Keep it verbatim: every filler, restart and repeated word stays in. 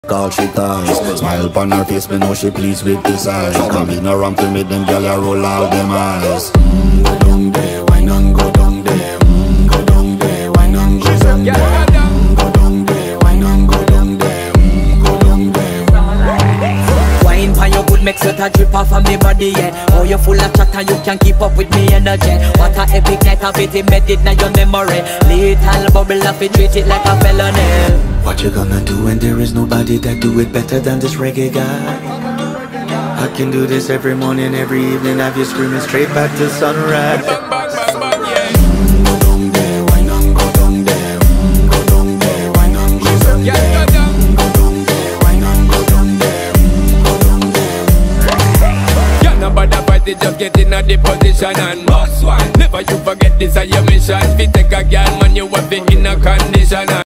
Call she ties. Smile upon her face, me know she pleased with this eyes. Come in around to me, them gyal a roll out them eyes. Mm, go down there, why not go down there? Mm, go down there, why not go down there? Mm, go down there, why not go down there? Mm, go down there. Wine pan your good, make sweat a drip off of me body, yeah. Oh, you full of chatter, you can keep up with me energy. What a epic night of it, embedded now your memory. Little bubble of it, treat it like a felony. What you gonna do when there is nobody that do it better than this reggae guy? I can do this every morning, every evening, have you screaming straight back to sunrise. Mm, go down there, why not go down there? Mm, go down there, why not go down there? Mm, go down there, why not go down there? Mm, go down there. You're not bad about it, just get in a the position and boss one. Never you forget this is your mission. If you take a girl, man, you have it in a condition.